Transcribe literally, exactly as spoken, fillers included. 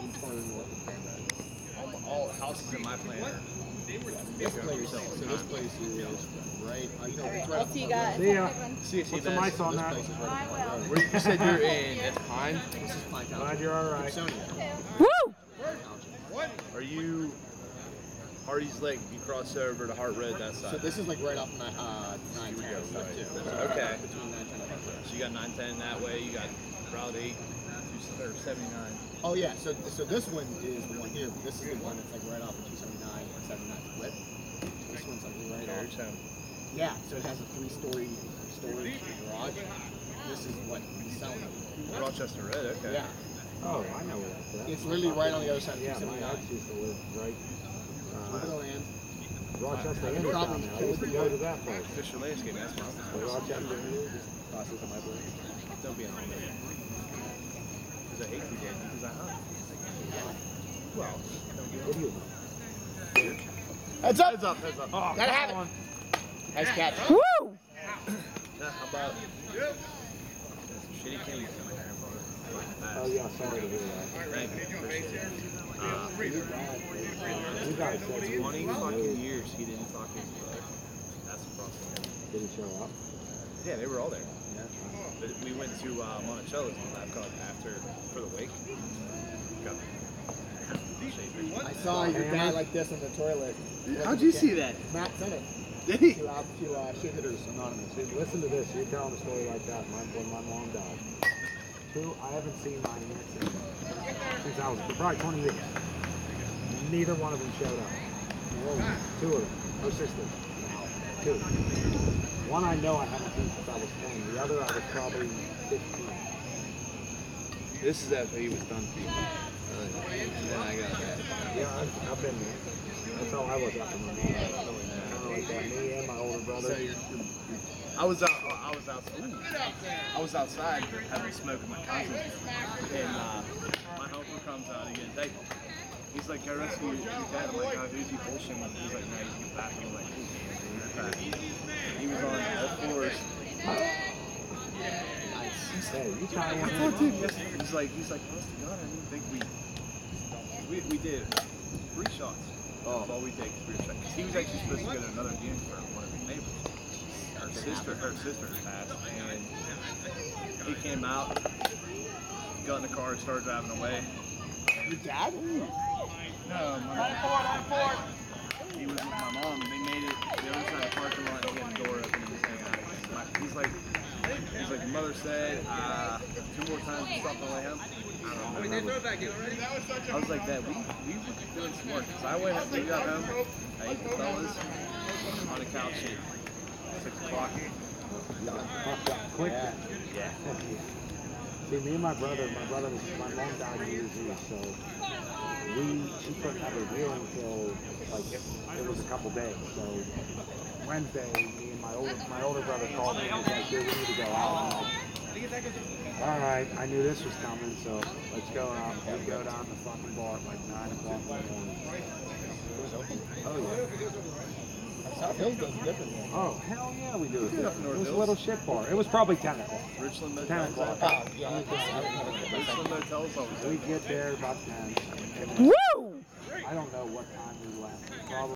All, all houses in my plan are. This place, so this place is right. Uh, you know, All right, it's right I'll off see you the guys. See ya. See you, Put some ice on This that. place is right I off the will. road. Where you said you're in, it's Pine. This is Pine Township. Glad you're all right. Gibsonia. Woo! Are you Hardy's Lake? You cross over to Hart Road that side. So this is like right off my uh, nine You ten would go stuff right. too. Okay. Between nine ten and Hart Road. So you got nine ten that way. You got Route eight, or seventy-nine. Oh yeah. So so this one is the one here. But this is the one that's like right off of two seventy-nine or seventy-nine split. This one's like right Carriage off. home. Yeah. So it has a three-story storage garage. This is what he's selling. Rochester Road. Okay. Yeah. Oh, I know where that's at. It's literally right on the other side of Yeah, two my seventy-nine. ex used to live right Over the uh, land. Rochester Uh, Inn is down probably there. I used to go to that place. Fisher Landscape. That's my The Rochester Inn. Process of my brain. Don't be a homer. Because I hate you, Dan. Because I hunt. Well, don't be a What do you homer. Heads up! Heads up. Heads up. Oh, Gotta have come on. it. Nice catch. Woo! Yeah, how about some shitty kings in my grandfather? Oh, yeah, sorry to hear that. Thank you. Appreciate it. Uh, You guys said you twenty fucking years he didn't talk to his brother. That's the problem. didn't show up. Yeah, they were all there. But we went to uh, Monticello's on Lapcog after for the wake. Got I saw your dad like this on the toilet. How'd you see that? Matt sent it Did he? to, uh, to uh, Shit Hitters Anonymous. See, listen to this. You're telling a story like that my, when my mom died. Two, I haven't seen my aunt since, since I was probably twenty years. Neither one of them showed up. Two of them. Her sisters. Two. One I know I haven't seen since I was ten. The other I was probably fifteen. This is after he was done for you. And then I got that. Yeah, I've, I've been there. That's how I was after my mom died. Kind of like that. Me and my older brother. I was out. I was out. Ooh, I was outside having a smoke with my cousin, and uh, my helper comes out and goes, "Hey," he's like, "Go rescue your dad." I'm like, "Oh, who's he bullshitting with?" He's like, "No, he's back." I'm like, "Who's back?" He was on all fours. Hey, you try one. I talked to him yesterday. He's like, he's like, honest to God, I didn't think we, we, we did three shots. Oh. That's all we did, three shots. Because he was actually supposed to go to another game for one of his neighbors. Her sister, her sister passed, and he came out, got in the car, and started driving away. Your dad? No, my mom. He was with my mom, and they made it the other side of the parking lot, and he had the door open, and he's hanging out. He's like, he's like, mother said, uh, two more times to stop the way home. I don't know. I was like, Dad, we, we were doing some work. Because I went, we got home, I ate the fellas on the couch at six o'clock. Quick. Yeah. Yeah. See, me and my brother, my brother was, my mom died New Year's Eve, so we, she couldn't have her healing until, like, it was a couple days. So Wednesday, me and my older, my older brother called me and was like, dude, we need to go out. I'm like, all right, I knew this was coming, so let's go out. We go down to the fucking bar at like nine o'clock in the morning. Oh, yeah. South Hills does it differently. Oh, hell yeah, we do it. Up in North It was a Hills. little shit bar. It was probably ten o'clock. Richland ten Motels. o'clock. Oh, yeah. I guess I don't know. Richland Motels always. We get there about ten. And Woo! I don't know what time we left. Probably